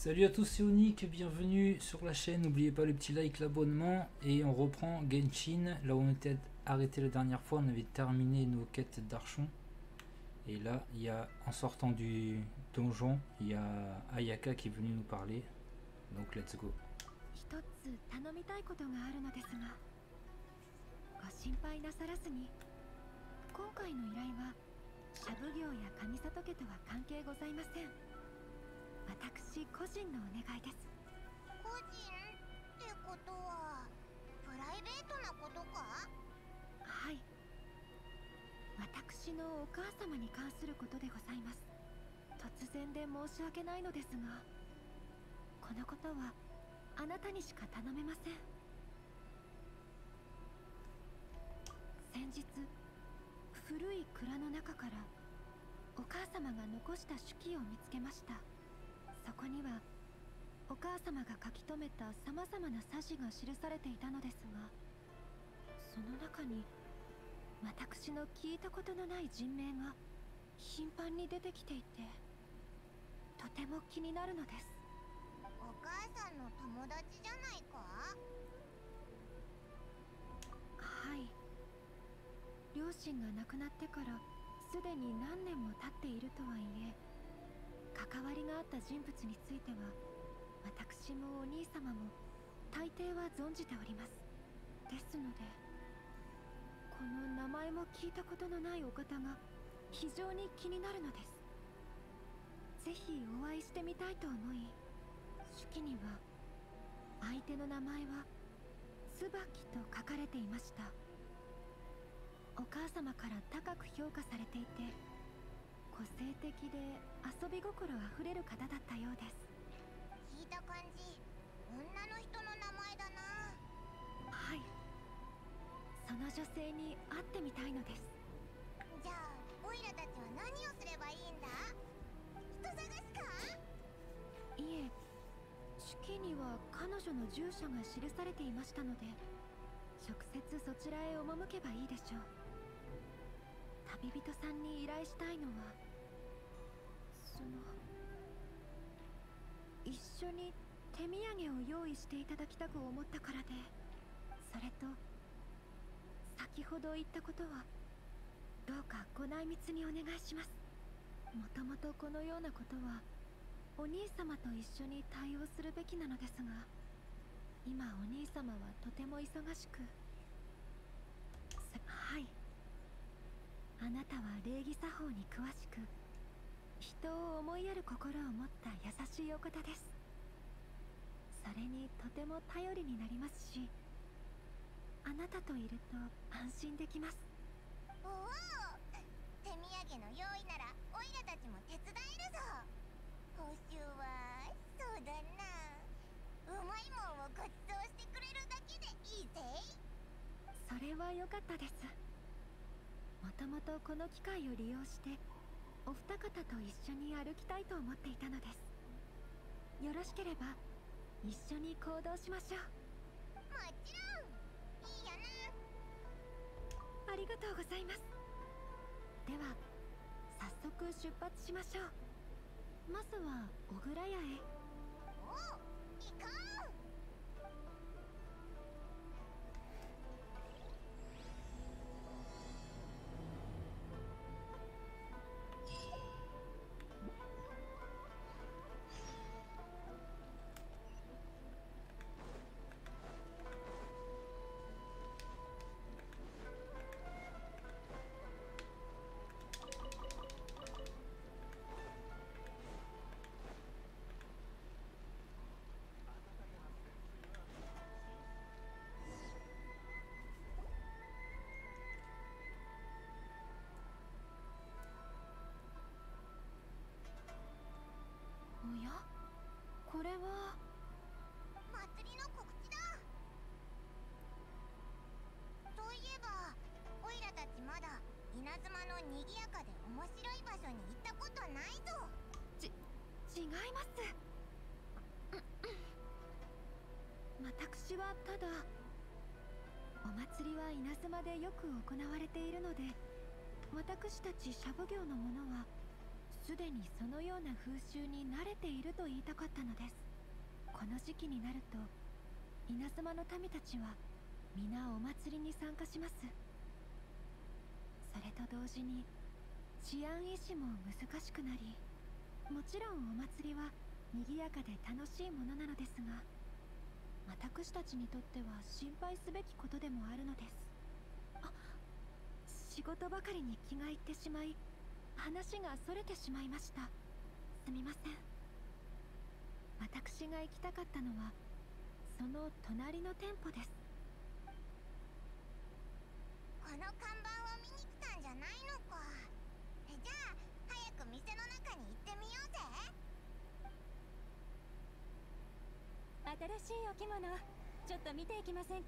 Salut à tous, c'est Onic, bienvenue sur la chaîne, n'oubliez pas le petit like, l'abonnement, et on reprend Genshin, là où on était arrêté la dernière fois, on avait terminé nos quêtes d'archon, et là, il y a, en sortant du donjon, il y a Ayaka qui est venu nous parler, donc let's go. 一つ頼みたいことがあるのですが、ご心配なさらずに。今回の依頼はシャブ業や上里家とは関係ございません。私個人のお願いです。 個人ってことはプライベートなことか？ はい、私のお母様に関することでございます。突然で申し訳ないのですが、このことはあなたにしか頼めません。先日古い蔵の中からお母様が残した手記を見つけました。そこにはお母様が書き留めたさまざまなさじが記されていたのですが、その中に私の聞いたことのない人名が頻繁に出てきていて、とても気になるのです。 お母さんの友達じゃないか？ はい、両親が亡くなってからすでに何年も経っているとはいえ、関わりがあった人物については私もお兄様も大抵は存じております。ですので、この名前も聞いたことのないお方が非常に気になるのです。ぜひお会いしてみたいと思い、手記には相手の名前は椿と書かれていました。お母様から高く評価されていて、個性的で遊び心あふれる方だったようです。 聞いた感じ、女の人の名前だな。 はい、その女性に会ってみたいのです。 じゃあオイラたちは何をすればいいんだ？人探しか？ いえ、手記には彼女の住所が記されていましたので、直接そちらへ赴けばいいでしょう。旅人さんに依頼したいのは、一緒に手土産を用意していただきたく思ったからで、それと先ほど言ったことはどうかご内密にお願いします。もともとこのようなことはお兄様と一緒に対応するべきなのですが、今お兄様はとても忙しく。はい、あなたは礼儀作法に詳しく、人を思いやる心を持った優しいお方です。それにとても頼りになりますし、あなたといると安心できます。 おお、手土産の用意ならオイラたちも手伝えるぞ。報酬はそうだな、うまいもんをごちそうしてくれるだけでいいぜ。 それは良かったです。もともとこの機会を利用してお二方と一緒に歩きたいと思っていたのです。よろしければ一緒に行動しましょう。 もちろんいいよな。 ありがとうございます。では早速出発しましょう。まずは小倉屋へ。 おお、行こう。 おや、これは祭りの告知だ。そういえばオイラたちまだ稲妻の賑やかで面白い場所に行ったことないぞ。 違います。私はただ、お祭りは稲妻でよく行われているので、私たちシャブ業の者はすでにそのような風習に慣れていると言いたかったのです。この時期になると稲妻の民たちは皆お祭りに参加します。それと同時に治安維持も難しくなり、もちろんお祭りは賑やかで楽しいものなのですが、私たちにとっては心配すべきことでもあるのです。仕事ばかりに気がいってしまい、話がそれてしまいました。すみません。私が行きたかったのはその隣の店舗です。 この看板を見に来たんじゃないのか。じゃあ早く店の中に行ってみようぜ。 新しいお着物、ちょっと見ていきませんか？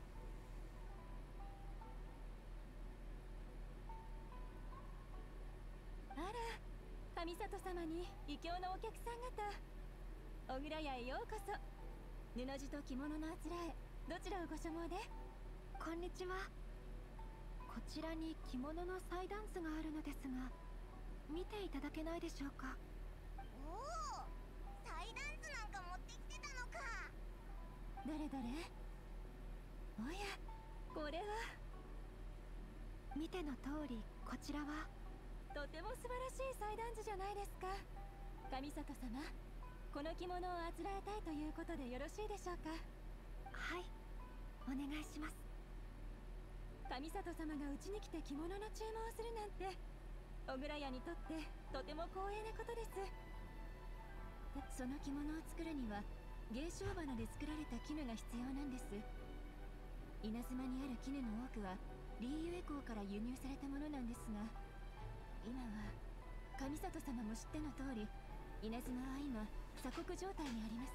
あら、神里様に異教のお客さん方、小倉屋へようこそ。布地と着物のあつらえ、どちらをご所望で？ こんにちは。こちらに着物の祭壇図があるのですが、見ていただけないでしょうか？ おお、祭壇図なんか持ってきてたのか。 どれどれ？おや、これは見ての通り、こちらはとても素晴らしい祭壇図じゃないですか。神里様、この着物をあつらえたいということでよろしいでしょうか？ はい、お願いします。 神里様がうちに来て着物の注文をするなんて、小倉屋にとってとても光栄なことです。その着物を作るには芸商花で作られた絹が必要なんです。稲妻にある絹の多くはリーユエ港から輸入されたものなんですが、今は神里様も知っての通り、稲妻は今鎖国状態にあります。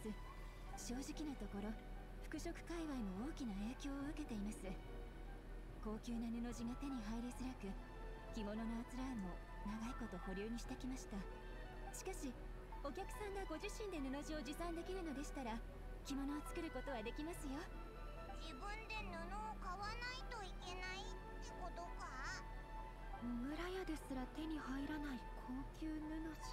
正直なところ服飾界隈も大きな影響を受けています。高級な布地が手に入りづらく、着物のあつらえも長いこと保留にしてきました。しかしお客さんがご自身で布地を持参できるのでしたら、着物を作ることはできますよ。 自分で布を買わないといけないってことか。 小倉屋ですら手に入らない高級布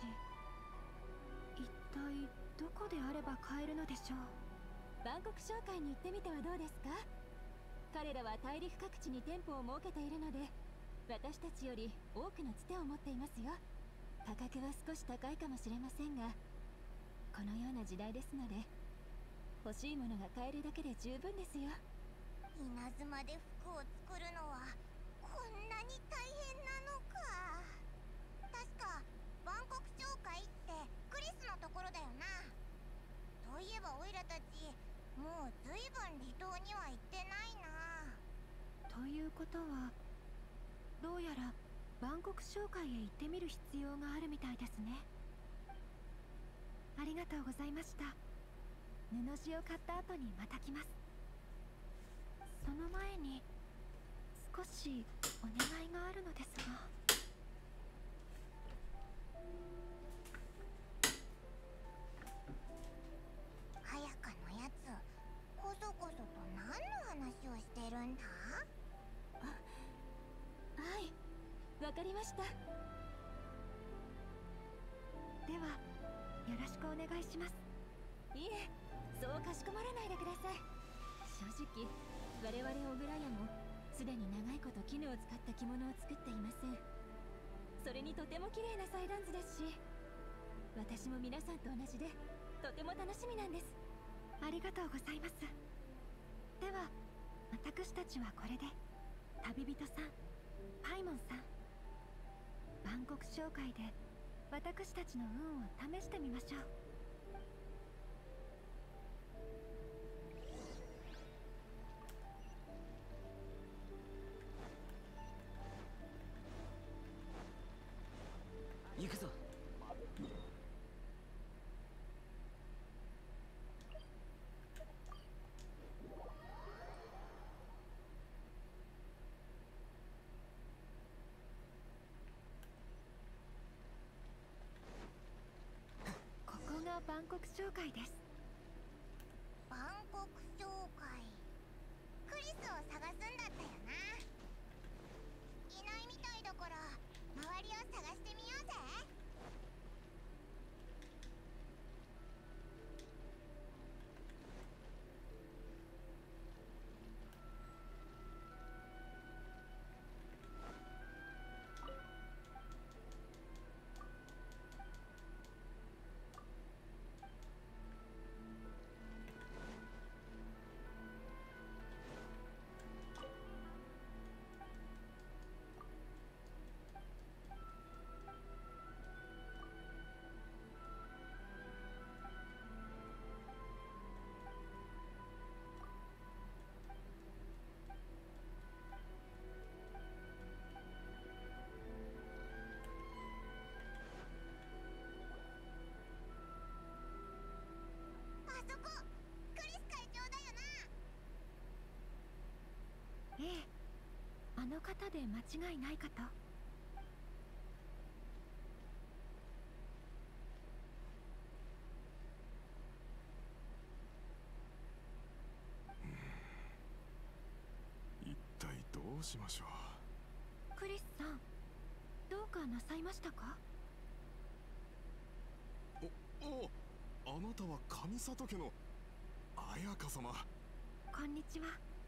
地、一体どこであれば買えるのでしょう？ 万国商会に行ってみてはどうですか？彼らは大陸各地に店舗を設けているので、私たちより多くのつてを持っていますよ。価格は少し高いかもしれませんが、このような時代ですので、欲しいものが買えるだけで十分ですよ。 稲妻で服を作るのはこんなに大変なのか。確か万国商会ってクリスのところだよな。といえばオイラたちもうずいぶん離島には行ってないな。 ということは、どうやら万国商会へ行ってみる必要があるみたいですね。ありがとうございました。布地を買った後にまた来ます。その前に少しお願いがあるのですが。 早川のやつ、こそこそと何の話をしてるんだ？ はい、わかりました。 ではよろしくお願いします。 いえ、そうかしこまらないでください。正直我々小倉屋もすでに長いこと絹を使った着物を作っていません。それにとても綺麗な祭壇図ですし、私も皆さんと同じでとても楽しみなんです。 ありがとうございます。では私たちはこれで、旅人さん、パイモンさん、万国商会で私たちの運を試してみましょう。 行くぞ。 ここが万国商会です。 万国商会、クリスを探すんだったよな。いないみたいだから周りを探してみようぜ。 方で間違いないかと。 一体どうしましょクリスさん、どうかなさいましたか？ う。あなたは上里家の綾香様。 こんにちは。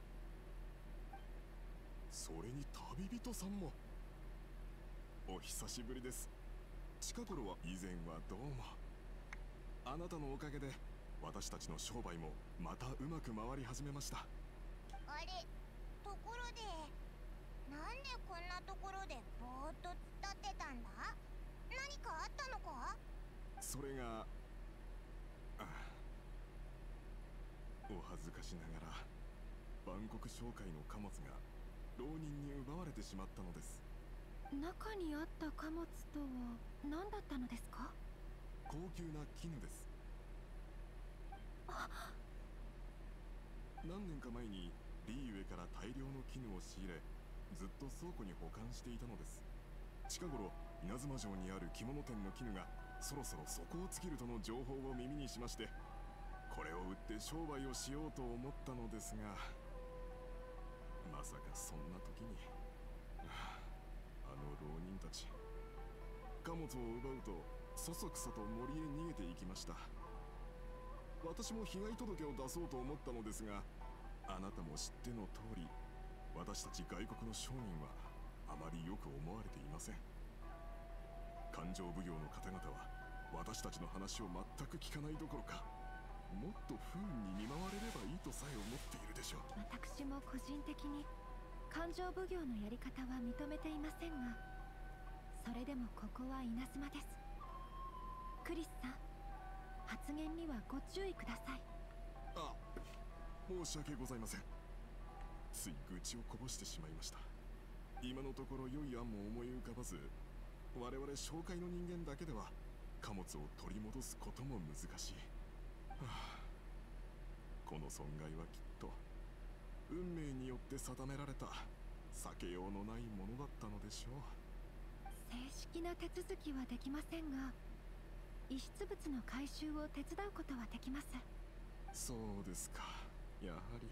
それに旅人さんも。お久しぶりです。近頃は以前はどうも。あなたのおかげで私たちの商売もまたうまく回り始めました。 あれ、ところでなんでこんなところでぼーっと突っ立ってたんだ？何かあったのか？ それがお恥ずかしながら万国商会の貨物が浪人に奪われてしまったのです。 中にあった貨物とは何だったのですか？ 高級な絹です。何年か前にリーウェから大量の絹を仕入れ、ずっと倉庫に保管していたのです。近頃稲妻城にある着物店の絹がそろそろ底を尽きるとの情報を耳にしまして、これを売って商売をしようと思ったのですが、まさかそんな時にあの浪人たち、貨物を奪うとそそくさと森へ逃げていきました。私も被害届を出そうと思ったのですが、あなたも知っての通り、私たち外国の商人はあまりよく思われていません。勘定奉行の方々は私たちの話を全く聞かないどころか、もっと不運に見舞われればいいとさえ思っているでしょう。 私も個人的に勘定奉行のやり方は認めていませんが、それでもここは稲妻です。クリスさん、発言にはご注意ください。 申し訳ございません。つい愚痴をこぼしてしまいました。今のところ良い案も思い浮かばず、我々商会の人間だけでは貨物を取り戻すことも難しい。この損害はきっと運命によって定められた避けようのないものだったのでしょう。 正式な手続きはできませんが、遺失物の回収を手伝うことはできます。 そうですか、やはり。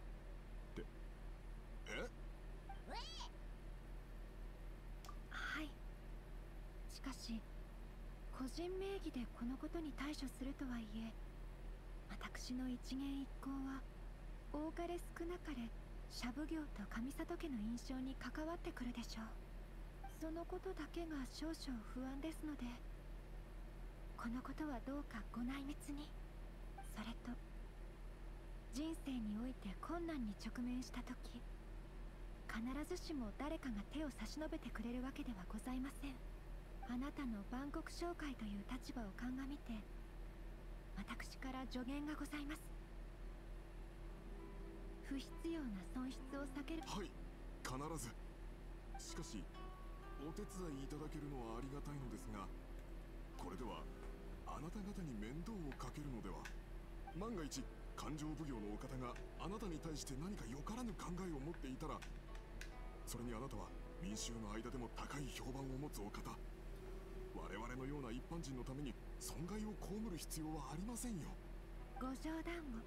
はい。しかし個人名義でこのことに対処するとはいえ、私の一言一行は多かれ少なかれ社奉行と上里家の印象に関わってくるでしょう。そのことだけが少々不安ですので、このことはどうかご内密に。それと、人生において困難に直面した時、必ずしも誰かが手を差し伸べてくれるわけではございません。あなたの万国商会という立場を鑑みて、私から助言がございます。不必要な損失を避ける。 はい、必ず。しかしお手伝いいただけるのはありがたいのですが、これではあなた方に面倒をかけるのでは。万が一勘定奉行のお方があなたに対して何かよからぬ考えを持っていたら、それにあなたは民衆の間でも高い評判を持つお方、我々のような一般人のために損害を被る必要はありませんよ。 ご冗談を。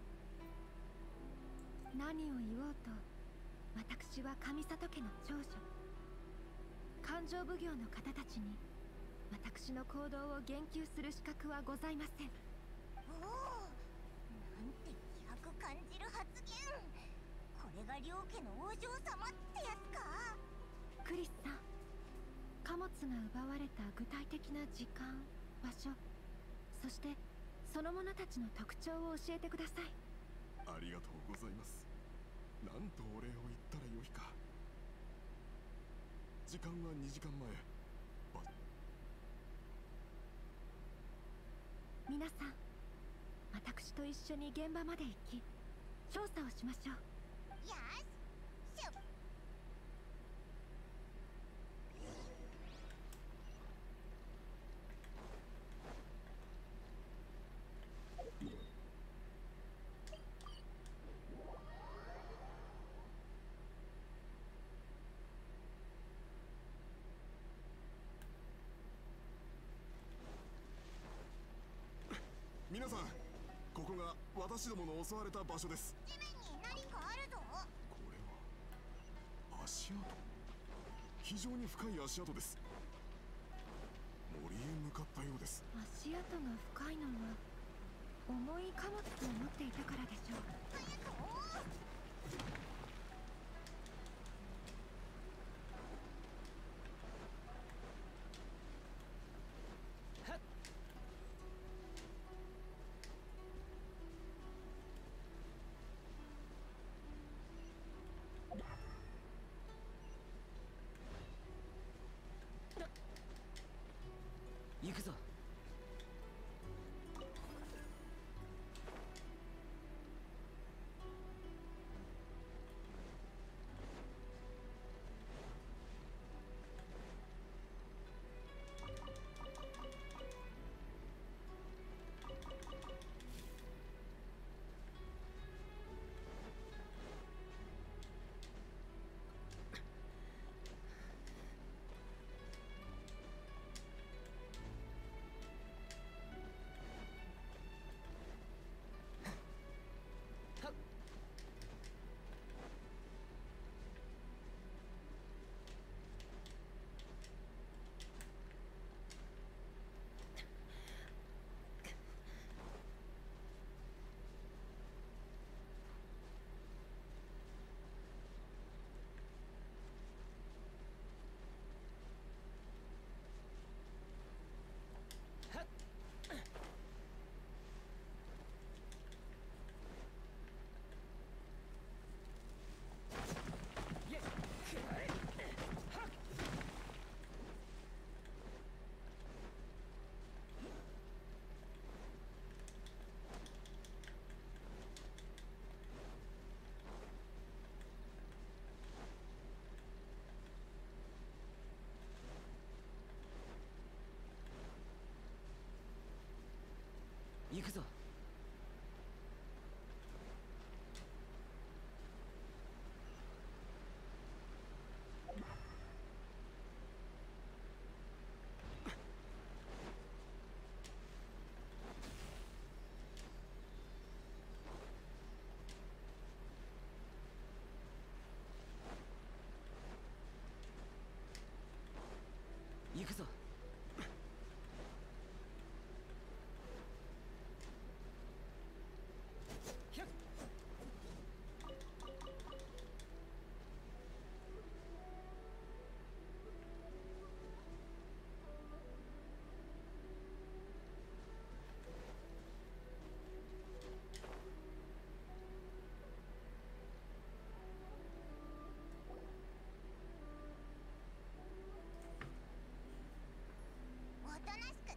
何を言おうと、私は上里家の長女。勘定奉行の方たちに私の行動を言及する資格はございません。 おお、なんて気迫感じる発言。これが両家のお嬢様ってやつか。 クリスさん、貨物が奪われた具体的な時間、場所、そしてその者たちの特徴を教えてください。 ありがとうございます。なんとお礼を言ったらよいか。時間は2時間前。 皆さん、私と一緒に現場まで行き調査をしましょう。 よし、シュッ。 皆さん、ここが私どもの襲われた場所です。 地面に何かあるぞ。 これは足跡。非常に深い足跡です。森へ向かったようです。 足跡が深いのは重い貨物を持っていたからでしょう。 早く追おう。 行くぞ。行くぞ。行くぞ。 おとなしく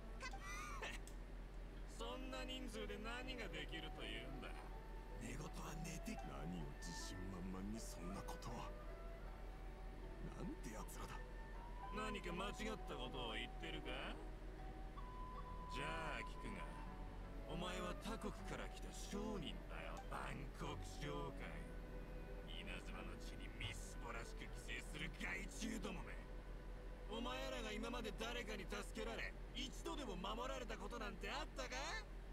そんな人数で何ができるというんだ。 寝言は寝て。何を自信満々にそんなことを。なんて奴らだ。 何か間違ったことを言ってるか。じゃあ聞くが、お前は他国から来た商人だよ。万国商会。稲妻の地にみすぼらしく寄生する害虫どもめ。お前らが今まで誰かに助けられ、一度でも守られたことなんてあったか。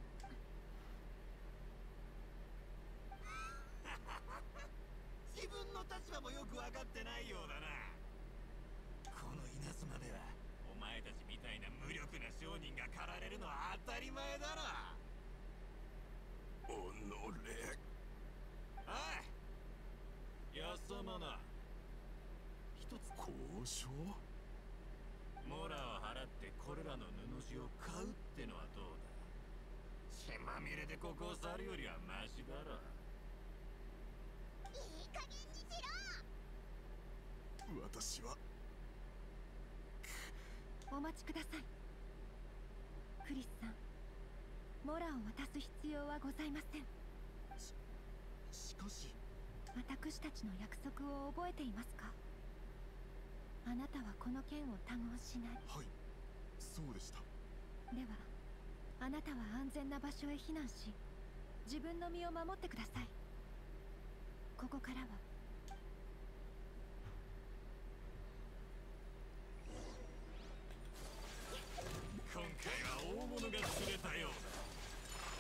自分の立場もよく分かってないようだな。この稲妻ではお前たちみたいな無力な商人が狩られるのは当たり前だろ。 おのれ。 おい、よそ者。一つ交渉。 モラを払ってこれらの布地を買うってのはどうだ。血まみれでここを去るよりはマシだろ。 いい加減にしろ。 私はお待ちください。クリスさん、モラを渡す必要はございません。 しかし私たちの約束を覚えていますか。あなたはこの件を他言しない。 はい、そうでした。 ではあなたは安全な場所へ避難し、自分の身を守ってください。ここからは今回は大物が釣れたようだ。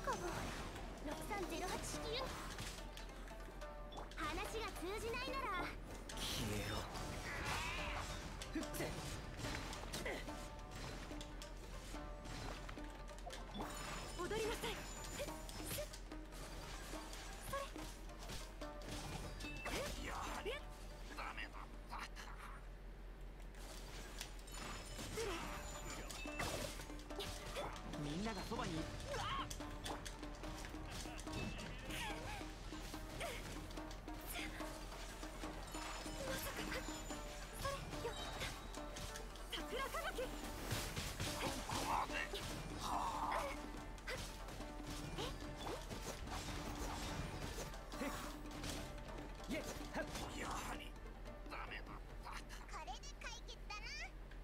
かも。6308式よ。話が通じないなら消えろ。ふって踊りなさい。 やはりダメだったか。 みんながそばにいる。 桜吹雪。 ここまで。はあ。 イエッハッ。 やはりダメだったか。 これで解決だな。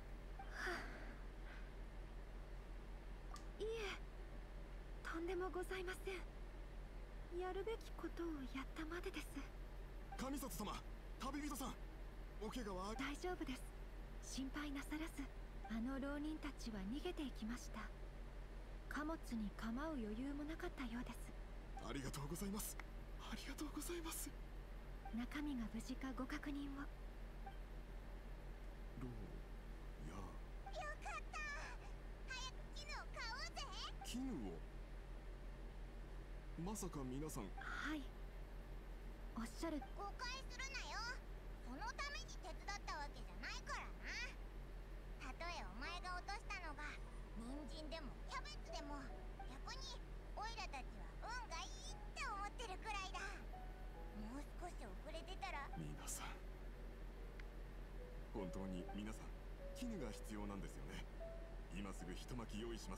いえ、とんでもございません。やるべきことをやったまでです。 神里様、旅人さん、お怪我は？ 大丈夫です。心配なさらず。あの浪人たちは逃げていきました。貨物に構う余裕もなかったようです。 ありがとうございます。ありがとうございます。 中身が無事かご確認を。 ローやよかった。早く絹を買おうぜ。 絹を。まさか皆さん。 はい、おっしゃる。 誤解するなよ。そのために手伝ったわけじゃないからな。たとえお前が落としたのが人参でもキャベツでも、逆にオイラたちは運がいいって思ってるくらいだ。もう少し遅れてたら。 皆さん、本当に皆さん、絹が必要なんですよね。今すぐ一巻き用意します。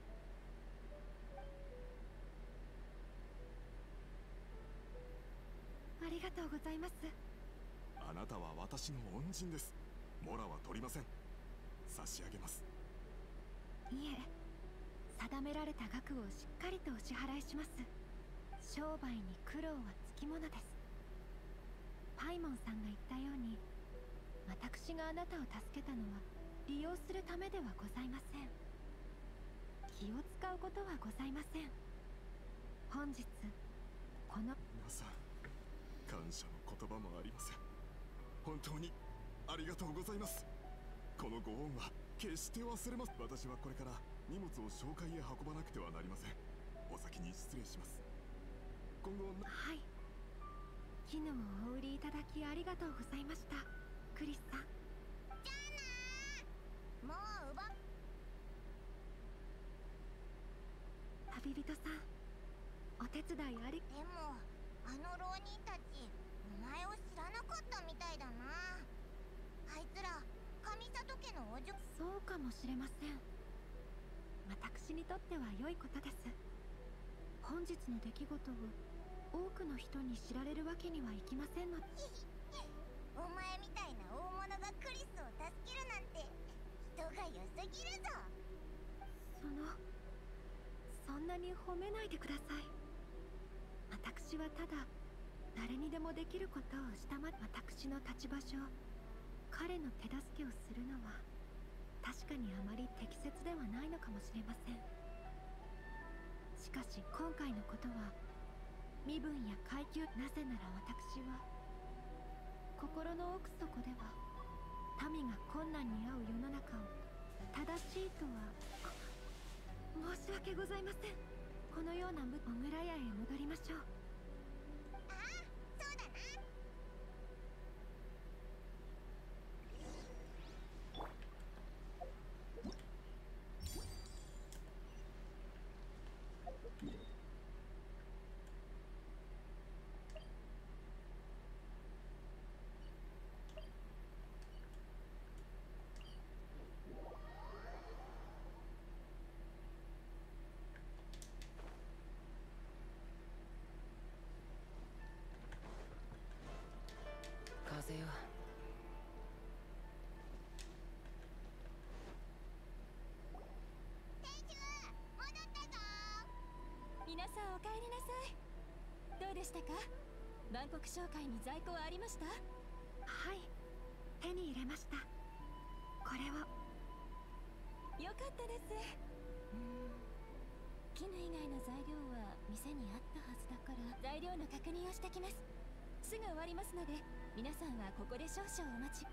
ありがとうございます。 あなたは私の恩人です。モラは取りません。差し上げます。 いえ、定められた額をしっかりとお支払いします。商売に苦労はつきものです。パイモンさんが言ったように、私があなたを助けたのは利用するためではございません。気を使うことはございません。本日この皆さん、感謝の言葉もありません。本当にありがとうございます。このご恩は決して忘れます。私はこれから荷物を商会へ運ばなくてはなりません。お先に失礼します。今後はい、絹をお売りいただきありがとうございました、クリスさん。 じゃあな。もう奪っ。 旅人さん、お手伝いあり。 でもあの浪人たちお前を知らなかったみたいだな。あいつら上里家のお嬢。 そうかもしれません。私にとっては良いことです。本日の出来事を多くの人に知られるわけにはいきませんので。 お前みたいな大物がクリスを助けるなんて人が良すぎるぞ。 そんなに褒めないでください。私はただ誰にでもできることをした私の立場上、彼の手助けをするのは確かにあまり適切ではないのかもしれません。しかし今回のことは身分や階級、なぜなら私は心の奥底では民が困難に遭う世の中を正しいとは。申し訳ございません。このような小倉屋へ戻りましょう。 ああ、そうだな。 風よ。 店主、戻ったぞ。 皆さんお帰りなさい。どうでしたか？万国商会に在庫はありました？ はい、手に入れました。これを。 よかったです。 絹絹以外の材料は店にあったはずだから、材料の確認をしてきます。すぐ終わりますので、皆さんはここで少々お待ち。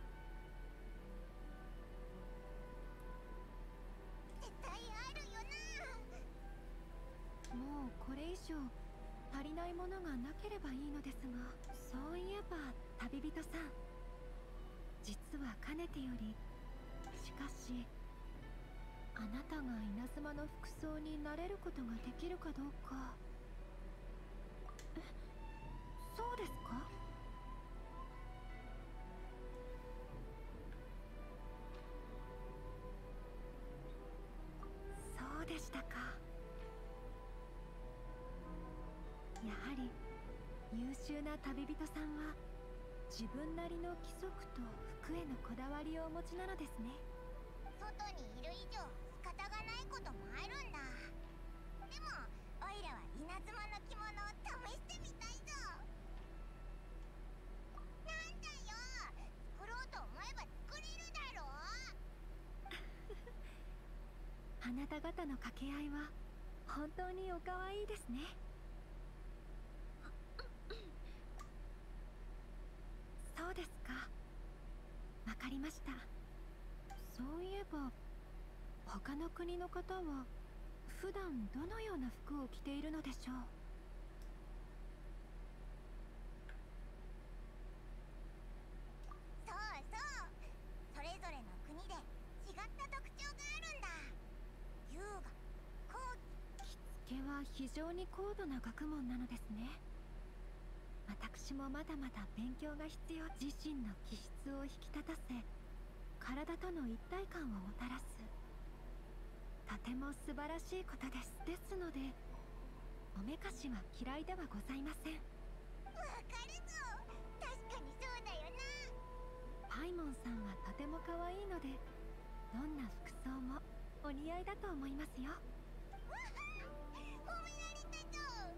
絶対あるよな。 もうこれ以上足りないものがなければいいのですが、そういえば旅人さん、実はかねてより、しかしあなたが稲妻の服装になれることができるかどうか。そうですか？そうでしたか。やはり優秀な旅人さんは自分なりの規則と服へのこだわりをお持ちなのですね。 外にいる以上仕方がないこともあるんだ。でもオイラは稲妻の着物を試してみたいぞ。なんだよ、作ろうと思えば作れるだろう。 あなた方の掛け合いは本当にお可愛いですね。そうですか。わかりました。そういえば他の国の方は普段どのような服を着ているのでしょう。 そうそう、それぞれの国で違った特徴があるんだ。優雅、高貴。 着付けは非常に高度な学問なのですね。私もまだまだ勉強が必要。自身の気質を引き立たせ、体との一体感をもたらす、とても素晴らしいことです。ですのでおめかしは嫌いではございません。 わかるぞ、確かにそうだよな。 パイモンさんはとても可愛いので、どんな服装もお似合いだと思いますよ。 わは、褒められたぞ。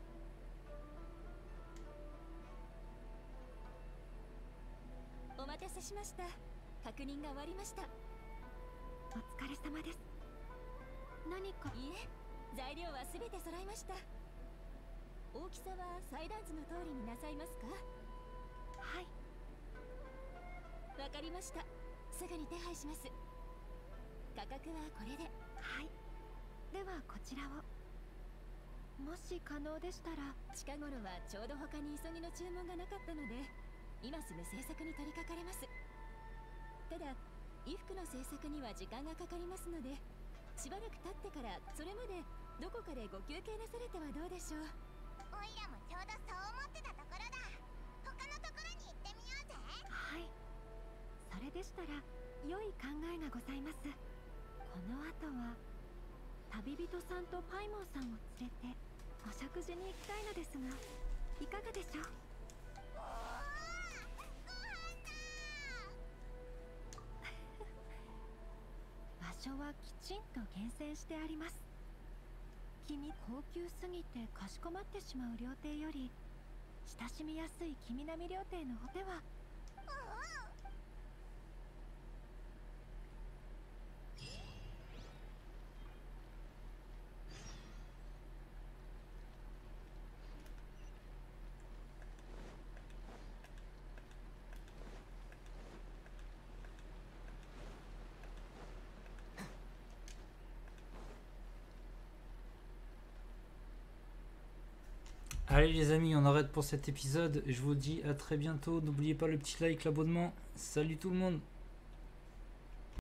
お待たせしました。確認が終わりました。 お疲れ様です。何か。 いえ、材料は全て揃いました。大きさは祭壇図の通りになさいますか？ はい。 わかりました。すぐに手配します。価格はこれで。 はい。ではこちらを。もし可能でしたら。 近頃はちょうど他に急ぎの注文がなかったので、今すぐ制作に取り掛かれます。ただ衣服の制作には時間がかかりますので、しばらく経ってからそれまでどこかでご休憩なされてはどうでしょう。 オイラもちょうどそう思ってたところだ。他のところに行ってみようぜ。 はい。それでしたら良い考えがございます。この後は旅人さんとパイモンさんを連れてお食事に行きたいのですが、いかがでしょう？ おー、ご飯だ。 場所はきちんと厳選してあります。君、高級すぎてかしこまってしまう料亭より親しみやすい君並み料亭の方では。 Allez les amis, on arrête pour cet épisode. Je vous dis à très bientôt. N'oubliez pas le petit like, l'abonnement. Salut tout le monde.